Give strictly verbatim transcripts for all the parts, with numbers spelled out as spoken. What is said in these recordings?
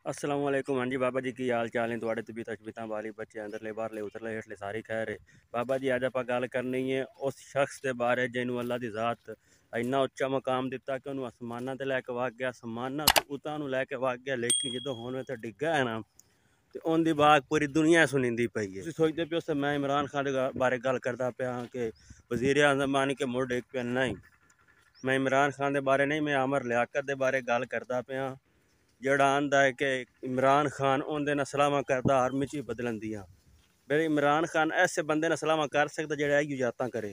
अस्सलाम वालेकुम। हाँ जी बाबा जी की हाल चाल ने ਤੁਹਾਡੇ तबीयत तबीयत वाली बच्चे अंदरले बाहरले उतरले हेठले सारी खैर है। बाबा जी अज आप गल करनी है उस शख्स के बारे जिन्होंने अल्लाह की ज़ात इन्ना उच्चा मकाम दिता कि उन्होंने आसमाना ते लैके वग गया, आसमाना तो उतां लैके वग गया, लेकिन जो हुण इत्थे डिग्गा है ना तो उनकी बात पूरी दुनिया सुनींदी पई है। तुसीं सोचते पे हो मैं इमरान खान के बारे गल करता पाया कि वज़ीर आज़म आन के मुड़ डिग पे, नहीं मैं इमरान खान के बारे नहीं, मैं अमर लियाकत के बारे गल करता पाया जड़ा आंदा है कि इमरान खान उनके नाल सलाहां करदा आर्मी च बदलन दियां। फिर इमरान खान ऐसे बंदे नाल सलाहां कर सकदा जेड़ा इहो जातां करे।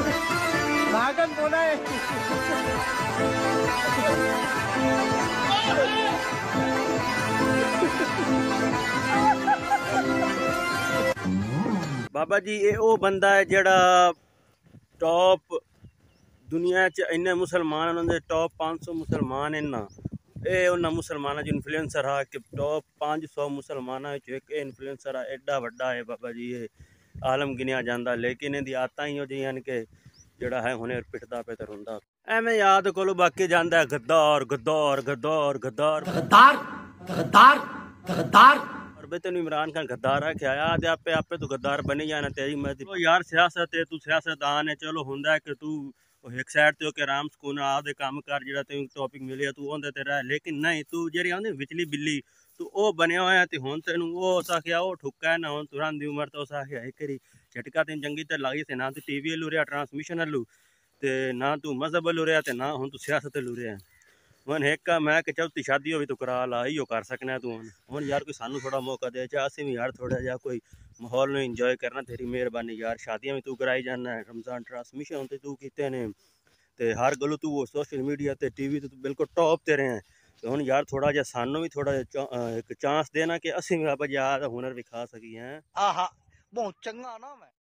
बाबा जी ये वो बंदा है जड़ा टॉप दुनिया च इन्ने मुसलमान उन्होंने टॉप पाँच सौ मुसलमान इन्ना ये उन्होंने मुसलमाना जो इन्फ्लुएंसर है कि टॉप पाँच सौ मुसलमाना एक इन्फ्लुएंसर है, एडा वड्डा है बाबा जी ये आलम गिनिया जाता, लेकिन इहदी आदतां ही जिहियां न कि जड़ा है हुणे पिटदा पे ते रोंदा एवें याद कोलो बाकी जांदा है गद्दार गद्दार गद्दार गद्दार गद्दार गद्दार गद्दार और बे तेन इमरान खान गद्दार है क्या आदे आपे आपे तू गद्दार बनी जाना तेरी मर्जी। ओ यार सियासत है, तू सियासतदान है, चलो हुंदा है कि तू एक साइड ते होके आराम सुकून आपदे कम कर जेड़ा तेन टॉपिक मिले तू ओंदे ते रह, लेकिन नहीं तू जेड़ी आंदी विचली बिल्ली तू ओ बनया होया ते हुण तेनू ओ उस आखिया ओ ठुक्का है ना हुण तुरंत दी उम्र तो उस आखिया एक करी झटका तेन चंगी ते लगी ते ना तू टीवी हलू रहा ट्रांसमिशन हलू ते ना तू मजहब हलू रहा ते ना हुण तू सियासत हलू रहा। हुण एक मैं कि चौथी शादी हो भी तू करा ला इहो कर सकना तू हुण हुण यार कोई सानू थोड़ा मौका दे चा असीं भी यार थोड़ा जिहा कोई माहौल नूं इंजॉय करना। तेरी मेहरबानी यार, शादियां भी तू कराई जाना, रमजान ट्रांसमिशन ते तू कीते ने ते हर गल्लों तू सोशल मीडिया ते टीवी ते तू बिल्कुल टॉप ते रहे हैं। तो हुण यार थोड़ा जिहा सानू भी थोड़ा जिहा एक चांस देना कि असीं भी बाबा जी आ हुनर विखा सकी हैं। आहा बहुत चंगा ना मैं